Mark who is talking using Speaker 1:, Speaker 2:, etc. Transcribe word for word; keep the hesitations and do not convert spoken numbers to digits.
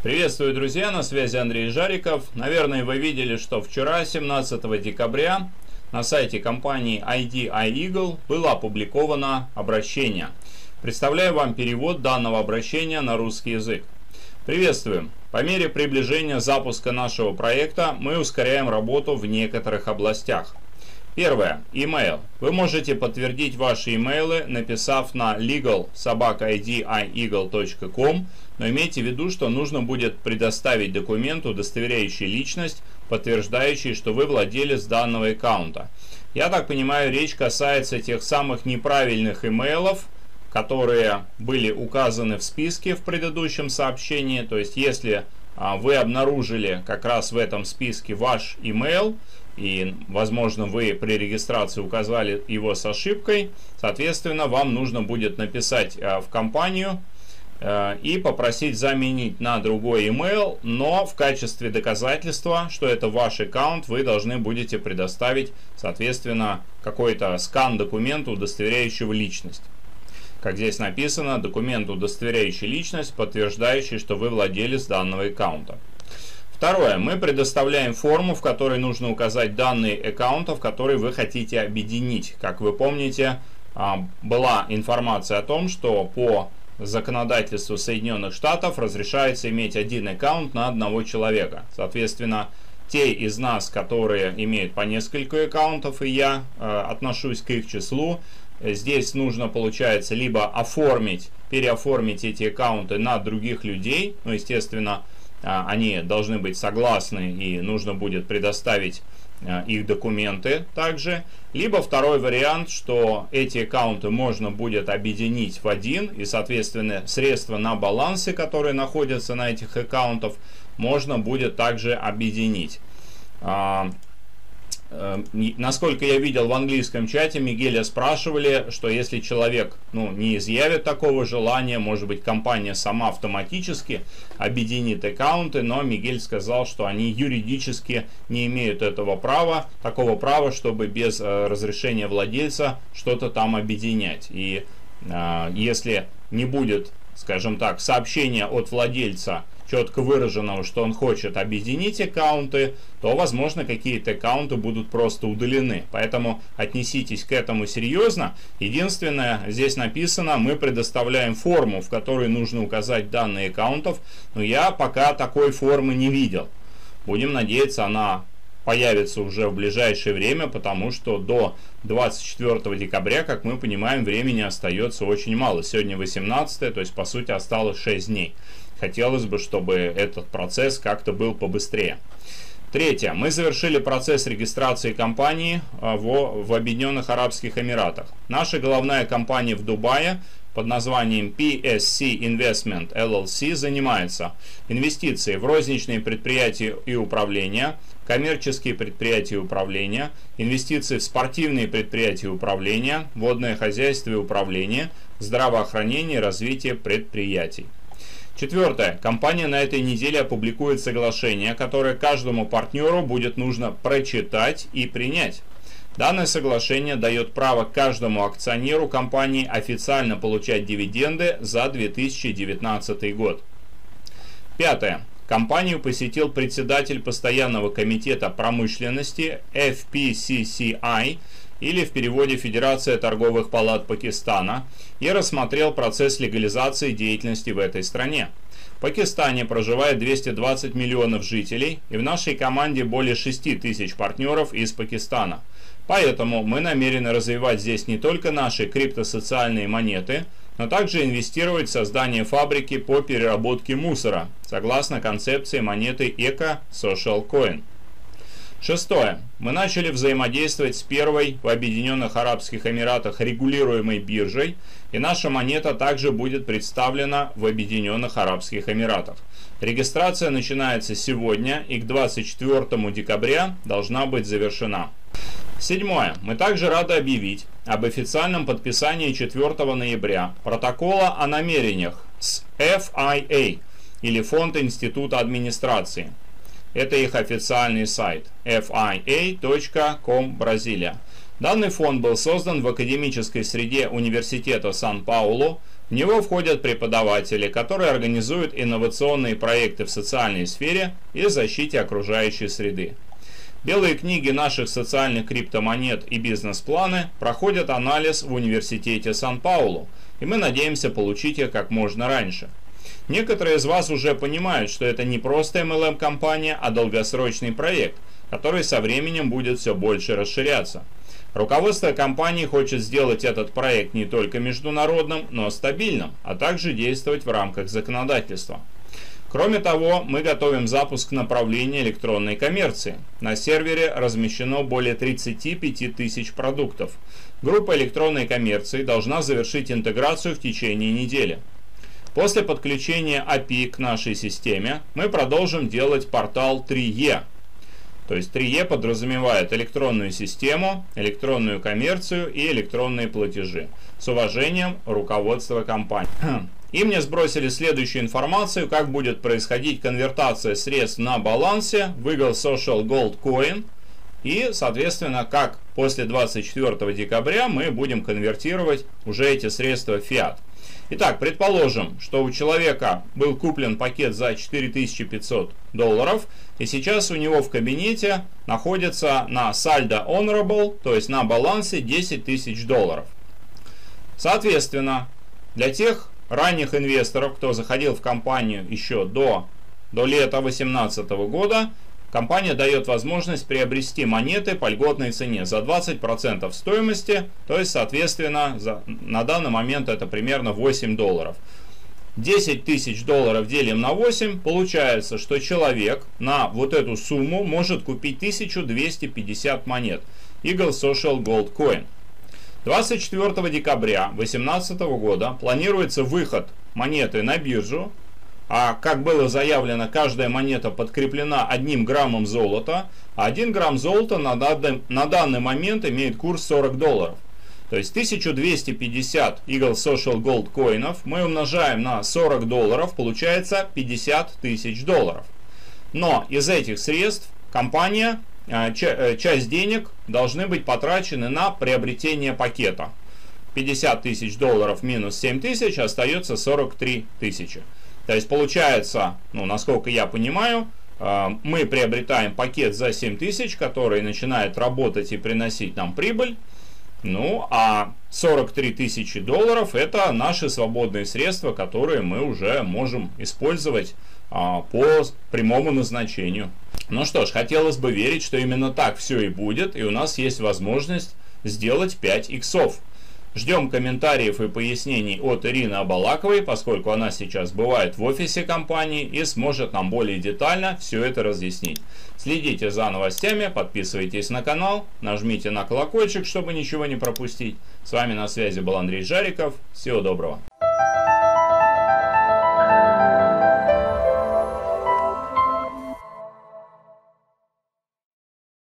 Speaker 1: Приветствую, друзья, на связи Андрей Жариков. Наверное, вы видели, что вчера, семнадцатого декабря, на сайте компании ай ди iEagle было опубликовано обращение. Представляю вам перевод данного обращения на русский язык. Приветствуем! По мере приближения запуска нашего проекта мы ускоряем работу в некоторых областях. Первое. Email. Вы можете подтвердить ваши имейлы, написав на legal собака ай ди iEagle точка ком, но имейте в виду, что нужно будет предоставить документ, удостоверяющий личность, подтверждающий, что вы владелец данного аккаунта. Я так понимаю, речь касается тех самых неправильных имейлов, которые были указаны в списке в предыдущем сообщении. То есть, если а, вы обнаружили как раз в этом списке ваш email, и, возможно, вы при регистрации указали его с ошибкой, соответственно, вам нужно будет написать а, в компанию а, и попросить заменить на другой email, но в качестве доказательства, что это ваш аккаунт, вы должны будете предоставить, соответственно, какой-то скан документа, удостоверяющего личность. Как здесь написано, документ, удостоверяющий личность, подтверждающий, что вы владелец данного аккаунта. Второе. Мы предоставляем форму, в которой нужно указать данные аккаунтов, которые вы хотите объединить. Как вы помните, была информация о том, что по законодательству Соединенных Штатов разрешается иметь один аккаунт на одного человека. Соответственно, те из нас, которые имеют по несколько аккаунтов, и я отношусь к их числу, здесь нужно, получается, либо оформить, переоформить эти аккаунты на других людей, ну, естественно, они должны быть согласны и нужно будет предоставить их документы также. Либо второй вариант, что эти аккаунты можно будет объединить в один, и, соответственно, средства на балансе, которые находятся на этих аккаунтах, можно будет также объединить. Насколько я видел в английском чате, Мигеля спрашивали, что если человек ну, не изъявит такого желания, может быть, компания сама автоматически объединит аккаунты, но Мигель сказал, что они юридически не имеют этого права, такого права, чтобы без э, разрешения владельца что-то там объединять. И э, если не будет, скажем так, сообщения от владельца, четко выраженного, что он хочет объединить аккаунты, то, возможно, какие-то аккаунты будут просто удалены. Поэтому отнеситесь к этому серьезно. Единственное, здесь написано, мы предоставляем форму, в которой нужно указать данные аккаунтов, но я пока такой формы не видел. Будем надеяться, она появится уже в ближайшее время, потому что до двадцать четвёртого декабря, как мы понимаем, времени остается очень мало. Сегодня восемнадцатое, то есть, по сути, осталось шесть дней. Хотелось бы, чтобы этот процесс как-то был побыстрее. Третье. Мы завершили процесс регистрации компании в, в Объединенных Арабских Эмиратах. Наша головная компания в Дубае под названием пи эс си Investment эл эл си занимается инвестицией в розничные предприятия и управления, коммерческие предприятия и управления, инвестиции в спортивные предприятия и управления, водное хозяйство и управление, здравоохранение и развитие предприятий. Четвертое. Компания на этой неделе опубликует соглашение, которое каждому партнеру будет нужно прочитать и принять. Данное соглашение дает право каждому акционеру компании официально получать дивиденды за две тысячи девятнадцатый год. Пятое. Компанию посетил председатель постоянного комитета промышленности эф пи си си ай, или в переводе Федерация торговых палат Пакистана, и рассмотрел процесс легализации деятельности в этой стране. В Пакистане проживает двести двадцать миллионов жителей, и в нашей команде более шести тысяч партнеров из Пакистана. Поэтому мы намерены развивать здесь не только наши криптосоциальные монеты, но также инвестировать в создание фабрики по переработке мусора, согласно концепции монеты Eco Social Coin. Шестое. Мы начали взаимодействовать с первой в Объединенных Арабских Эмиратах регулируемой биржей, и наша монета также будет представлена в Объединенных Арабских Эмиратах. Регистрация начинается сегодня и к двадцать четвёртому декабря должна быть завершена. Седьмое. Мы также рады объявить об официальном подписании четвёртого ноября протокола о намерениях с эф ай эй, или Фонд Института Администрации. Это их официальный сайт эф ай эй точка ком Бразилия. Данный фонд был создан в академической среде Университета Сан-Паулу. В него входят преподаватели, которые организуют инновационные проекты в социальной сфере и защите окружающей среды. Белые книги наших социальных криптомонет и бизнес-планы проходят анализ в Университете Сан-Паулу, и мы надеемся получить их как можно раньше. Некоторые из вас уже понимают, что это не просто эм эл эм-компания, а долгосрочный проект, который со временем будет все больше расширяться. Руководство компании хочет сделать этот проект не только международным, но стабильным, а также действовать в рамках законодательства. Кроме того, мы готовим запуск направления электронной коммерции. На сервере размещено более тридцати пяти тысяч продуктов. Группа электронной коммерции должна завершить интеграцию в течение недели. После подключения эй пи ай к нашей системе мы продолжим делать портал три и. То есть три и подразумевает электронную систему, электронную коммерцию и электронные платежи. С уважением, руководство компании. И мне сбросили следующую информацию, как будет происходить конвертация средств на балансе в Eagle Social Gold Coin. И, соответственно, как после двадцать четвёртого декабря мы будем конвертировать уже эти средства в фиат. Итак, предположим, что у человека был куплен пакет за четыре тысячи пятьсот долларов, и сейчас у него в кабинете находится на saldo honorable, то есть на балансе десять тысяч долларов. Соответственно, для тех ранних инвесторов, кто заходил в компанию еще до, до лета две тысячи восемнадцатого года, компания дает возможность приобрести монеты по льготной цене за двадцать процентов стоимости, то есть, соответственно, за, на данный момент это примерно восемь долларов. десять тысяч долларов делим на восемь, получается, что человек на вот эту сумму может купить тысячу двести пятьдесят монет Eagle Social Gold Coin. двадцать четвёртого декабря две тысячи восемнадцатого года планируется выход монеты на биржу. А как было заявлено, каждая монета подкреплена одним граммом золота, а один грамм золота на данный, на данный момент имеет курс сорок долларов. То есть тысячу двести пятьдесят Eagle Social Gold коинов мы умножаем на сорок долларов, получается пятьдесят тысяч долларов. Но из этих средств компания, часть денег должны быть потрачены на приобретение пакета. пятьдесят тысяч долларов минус семь тысяч, остается сорок три тысячи. То есть получается, ну, насколько я понимаю, мы приобретаем пакет за семь тысяч, который начинает работать и приносить нам прибыль. Ну, а сорок три тысячи долларов это наши свободные средства, которые мы уже можем использовать по прямому назначению. Ну что ж, хотелось бы верить, что именно так все и будет, и у нас есть возможность сделать пять иксов. Ждем комментариев и пояснений от Ирины Абалаковой, поскольку она сейчас бывает в офисе компании и сможет нам более детально все это разъяснить. Следите за новостями, подписывайтесь на канал, нажмите на колокольчик, чтобы ничего не пропустить. С вами на связи был Андрей Жариков. Всего доброго.